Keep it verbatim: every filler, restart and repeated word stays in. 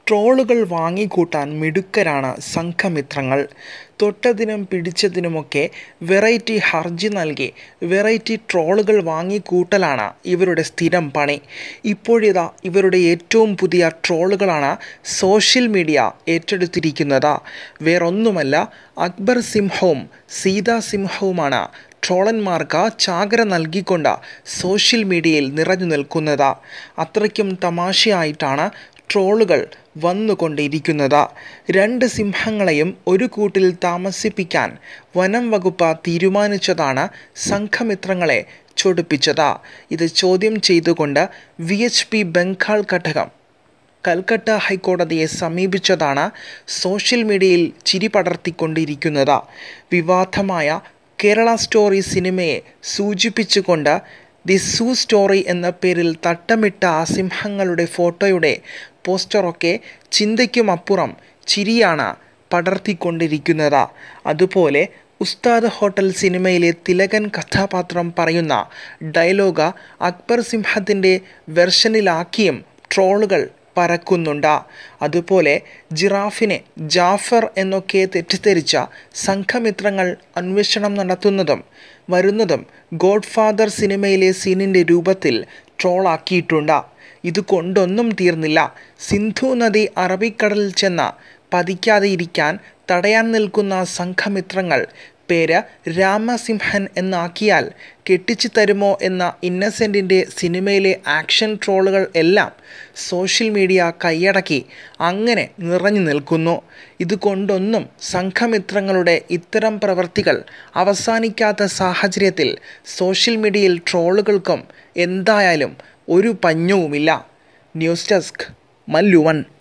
ട്രോളുകൾ വാങ്ങിക്കൂട്ടാൻ മിടുക്കരാണ് സംഘമിത്രങ്ങൾ. തൊട്ടതിനും പിടിച്ചതിനുമൊക്കെ വെറൈറ്റി ഹർജി നൽകി വെറൈറ്റി ട്രോളുകൾ വാങ്ങിക്കൂട്ടലാണ് ഇവരുടെ സ്ഥിരം പണി. ഇപ്പോഴിതാ ഇവരുടെ ഏറ്റവും പുതിയ ട്രോളുകളാണ് സോഷ്യൽ മീഡിയ ഏറ്റെടുത്തിരിക്കുന്നത്. വേറൊന്നുമല്ല, അക്ബർ സിംഹവും സീതാ സിംഹവുമാണ് ട്രോളന്മാർക്ക് ചാകര നൽകിക്കൊണ്ട് സോഷ്യൽ മീഡിയയിൽ നിറഞ്ഞു നിൽക്കുന്നത്. അത്രയ്ക്കും തമാശയായിട്ടാണ് ട്രോളുകൾ വന്നുകൊണ്ടിരിക്കുന്നത്. രണ്ട് സിംഹങ്ങളെയും ഒരു കൂട്ടിൽ താമസിപ്പിക്കാൻ വനം വകുപ്പ് തീരുമാനിച്ചതാണ് സംഘമിത്രങ്ങളെ ചൊടിപ്പിച്ചത്. ഇത് ചോദ്യം ചെയ്തുകൊണ്ട് വി എച്ച് പി ബംഗാൾ ഘടകം കൽക്കട്ട ഹൈക്കോടതിയെ സമീപിച്ചതാണ് സോഷ്യൽ മീഡിയയിൽ ചിരി പടർത്തിക്കൊണ്ടിരിക്കുന്നത്. വിവാദമായ കേരള സ്റ്റോറി സിനിമയെ സൂചിപ്പിച്ചുകൊണ്ട് ദി സൂ സ്റ്റോറി എന്ന പേരിൽ തട്ടമിട്ട ആ സിംഹങ്ങളുടെ ഫോട്ടോയുടെ പോസ്റ്ററൊക്കെ ചിന്തയ്ക്കുമപ്പുറം ചിരിയാണ് പടർത്തിക്കൊണ്ടിരിക്കുന്നത്. അതുപോലെ ഉസ്താദ് ഹോട്ടൽ സിനിമയിലെ തിലകൻ കഥാപാത്രം പറയുന്ന ഡയലോഗ് അക്ബർ സിംഹത്തിൻ്റെ വെർഷനിലാക്കിയും ട്രോളുകൾ പരക്കുന്നുണ്ട്. അതുപോലെ ജിറാഫിനെ ജാഫർ എന്നൊക്കെ തെറ്റിദ്ധരിച്ച സംഘമിത്രങ്ങൾ അന്വേഷണം നടത്തുന്നതും വരുന്നതും ഗോഡ് ഫാദർ സിനിമയിലെ സീനിൻ്റെ രൂപത്തിൽ ട്രോളാക്കിയിട്ടുണ്ട്. ഇതുകൊണ്ടൊന്നും തീർന്നില്ല. സിന്ധു നദി അറബിക്കടലിൽ ചെന്ന് പതിക്കാതെ ഇരിക്കാൻ തടയാൻ നിൽക്കുന്ന സംഘമിത്രങ്ങൾ പേര് രാമസിംഹൻ എന്നാക്കിയാൽ കെട്ടിച്ചു തരുമോ എന്ന ഇന്നസെൻറ്റിൻ്റെ സിനിമയിലെ ആക്ഷൻ ട്രോളുകൾ എല്ലാം സോഷ്യൽ മീഡിയ കൈയടക്കി അങ്ങനെ നിറഞ്ഞു നിൽക്കുന്നു. ഇതുകൊണ്ടൊന്നും സംഘമിത്രങ്ങളുടെ ഇത്തരം പ്രവൃത്തികൾ അവസാനിക്കാത്ത സാഹചര്യത്തിൽ സോഷ്യൽ മീഡിയയിൽ ട്രോളുകൾക്കും എന്തായാലും ഒരു പഞ്ഞവുമില്ല. News desk Mallu one.